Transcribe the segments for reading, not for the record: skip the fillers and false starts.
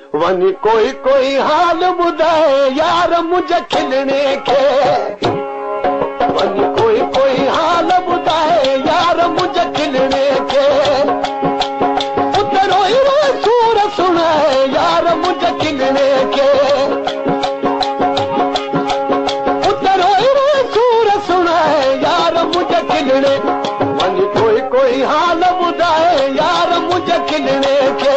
वनी कोई कोई हाल बुधाए यार मुझे खिलने के। वनी कोई कोई हाल बुधाए यार मुझे खिलने के। उधर सूर सुनाए यार मुझे खिलने के। उधर सूर सुनाए यार मुझे खिलने। वनी कोई कोई हाल बुधाए यार मुझे खिलने के।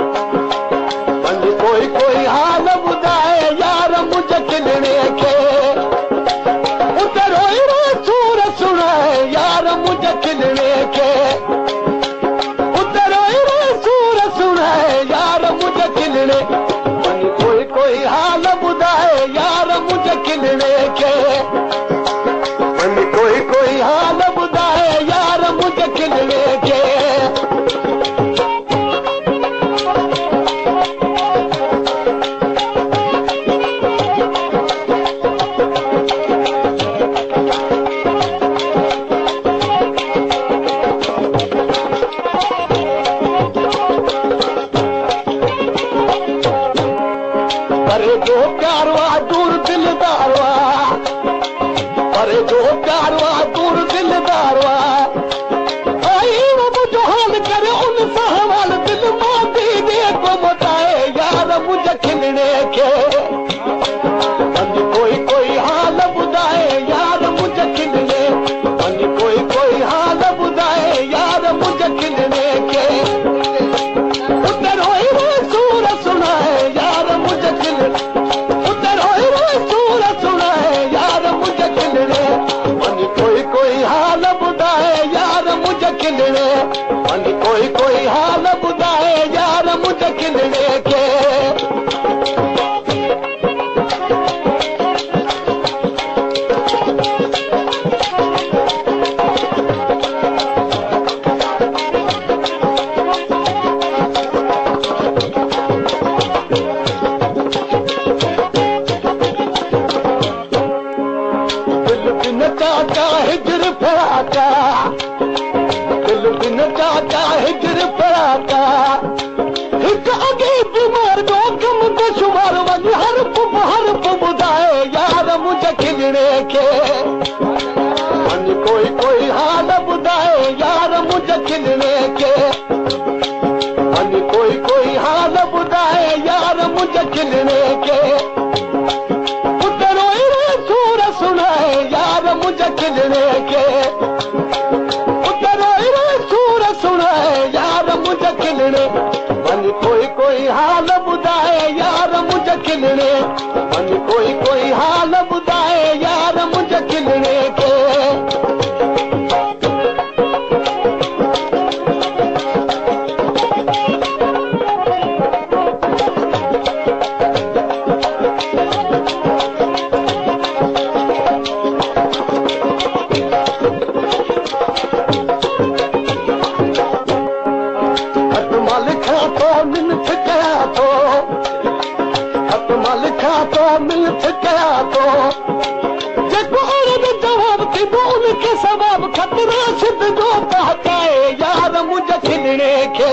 कोई कोई हाल बुधाए यार मुझे खिलने के। उधर सूर सुनाए यार मुझे खिलने के। उधर सूर सुनाए यार मुझे खिलने। कोई कोई हाल बुधाए यार मुझे खिलने के। कोई कोई हाल बुधाए यार मुझे खिलने के। अरे जो प्यारवा दूर दिलदारवा, अरे जो प्यारवा दूर दिलदारवा, आई वो जो हाल करे उन सहवाल दिल माती दे को बताए यार मुझे खिलने के। कोई कोई हाल बुधाए यार मुझे खिलने। कोई कोई हाल बुधाए यार मुझे खिलने के। उधर सूर सुनाए यार मुझे खिलने। उधर सूर सुनाए यार मुझे खिलने। कोई कोई हाल बुधाए यार मुझे खिलने। कोई कोई हाल बुधाए यार मुझे खिलने के। चाचा हिजर फराका, दिल बिन चाचा हिजर फराका। हिक अगे बीमार दो कम को शुमार वनी हरफ बुधाए यार मुझे खिलने के। कोई कोई हाल बुधाए यार मुझे खिलने के। कोई कोई हाल बुधाए यार मुझे खिलने के। सूर सुनाए यार मुझे खिलने के। उधर सूर सुनाए यार मुझे खिलने। कोई कोई हाल बुधाए यार मुझे खिलने। कोई कोई हाल बुधाए यार मुझे खिलने के। मिलत कया तो जेको औरत जवाब थी उनके सवाब खतरा सिद्ध जो पहुंचाए यार मुझे खिलने के।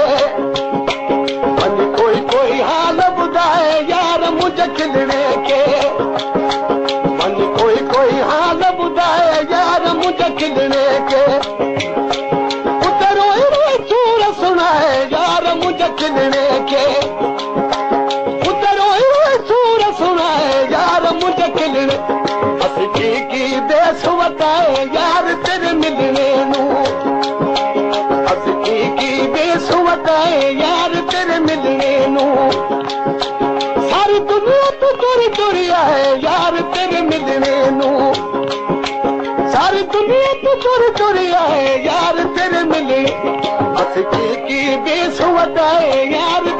कोई कोई हाल बुधाए यार मुझे खिलने के। कोई कोई हाल बुधाए यार मुझे खिलने के। उधर सूर सुनाए यार मुझे खिलने के। मुझे खिलने हसी की देश बताए यार तेरे मिलने नू। हसी की देश बताए यार तेरे मिलने नू। सारी दुनिया तो चोरी चोरी है यार तेरे मिलने नू। सारी दुनिया तो चोरी चोरी है यार तेरे मिलने। हसी की देश बताए यार